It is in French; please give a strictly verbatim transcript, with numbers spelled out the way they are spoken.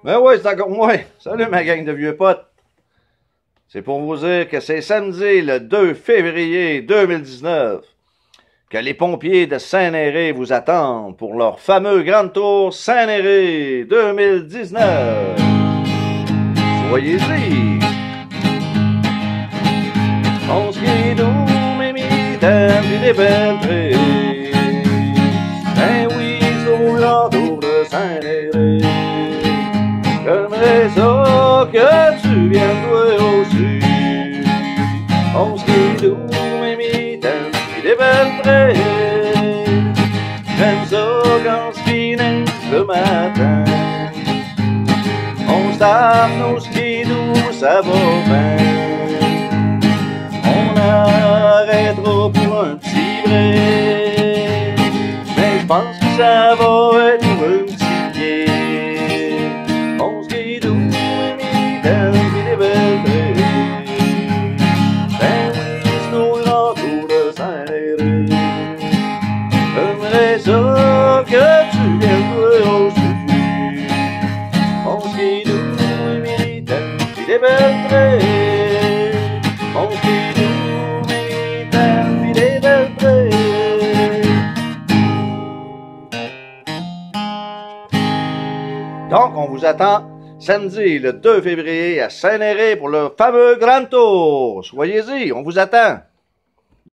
Ben oui, c'est encore moi. Salut ma gang de vieux potes. C'est pour vous dire que c'est samedi le deux février deux mille dix-neuf que les pompiers de Saint-Nérée vous attendent pour leur fameux Grand Tour St-Nérée deux mille dix-neuf. Soyez-y. On skidoo, mes mitaines, pis des belles prairies. Ben oui, sur le Grand Tour de St-Nérée. J'aimerais ça que tu viennes toi aussi. On skidoo, mes mitaines, pis des belles prairies. J'aime ça quand on ski neige le matin. On tape nos skidoo, ça va bien. On arrêtera pour un petit break, mais je pense que ça va être pour un petit pied. On skidoo, mes mitaines, pis des belles prairies. Ben oui, c'est nos grands tours de Saint-Nérée. J'aimerais ça que tu viennes toi aussi. On skidoo, mes mitaines, pis des belles prairies. On skidoo, mes mitaines, pis des belles prairies. Donc, on vous attend samedi, le deux février, à Saint-Nérée pour le fameux Grand Tour. Soyez-y, on vous attend.